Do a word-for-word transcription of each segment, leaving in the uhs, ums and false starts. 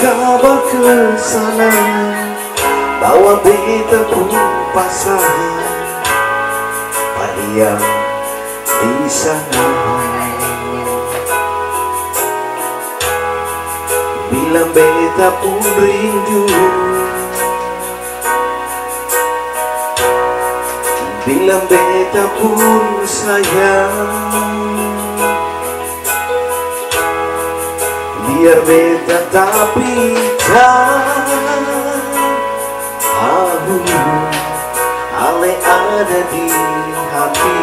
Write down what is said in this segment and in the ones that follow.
kabar ke sana bahwa beta pun pasangan pada yang di sana. Bilang beta pun rindu, bilang beta pun sayang. Biar beta tapi tahu ale ada di hati.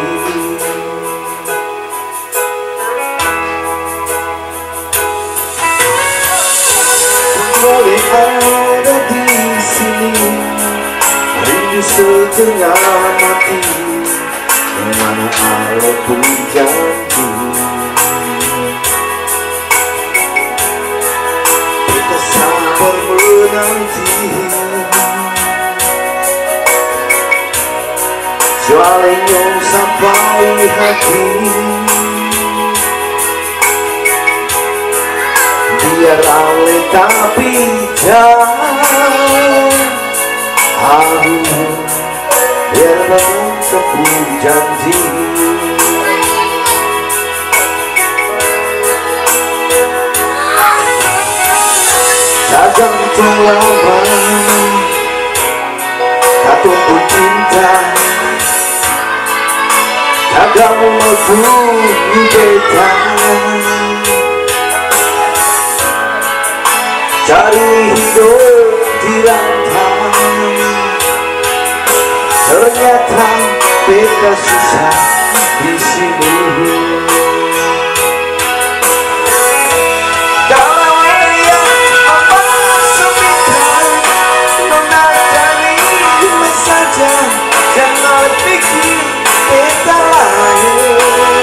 Boleh ada di sini, rindu setengah mati, mana ale pun janji. Kita sabar menanti, soalnya sampai hati. Biar ale tapi jauh, biar tepuk janji. Dagang lama, katong pun cinta, dagang mau beta. Cari hidup di rantau, ternyata beta susah di sini. Kalau dia memasukikan, nona terima saja, jangan pikir beta lain.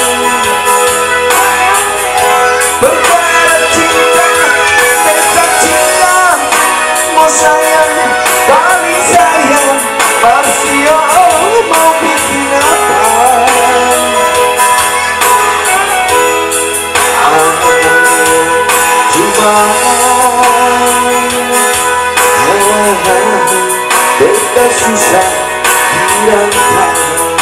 Sayang, paling sayang, Marsio mau bikin apa? Aku cuma beta susah dirantau.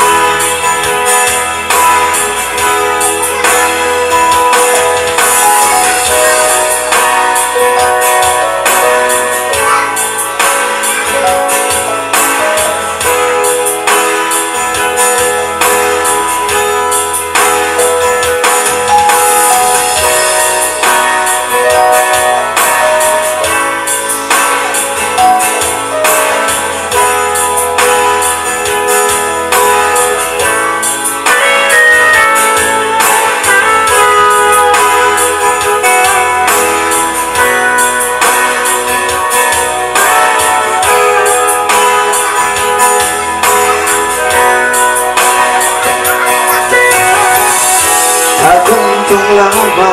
Gantung lama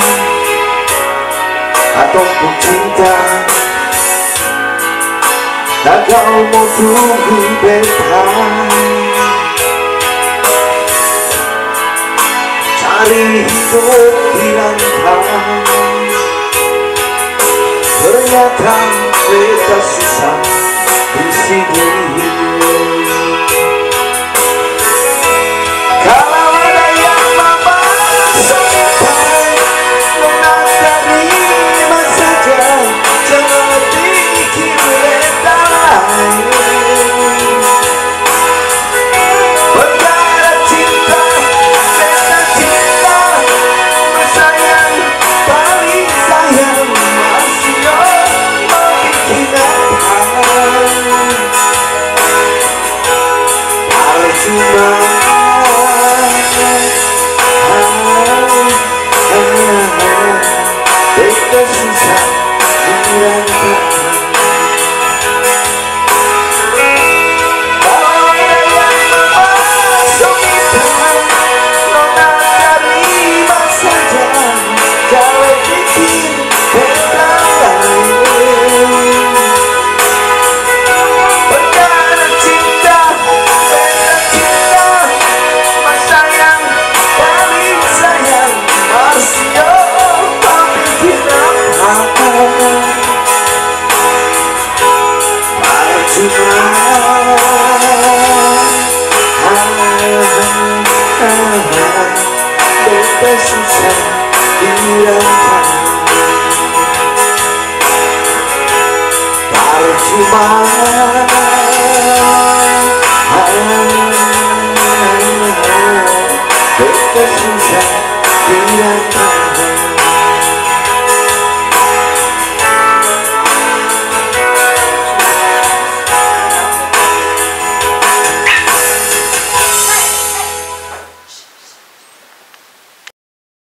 ataupun cinta, tak kau mau tunggu beta. Cari hidup di rantau, ternyata beta susah di sini. tersisa di rantau. Percuma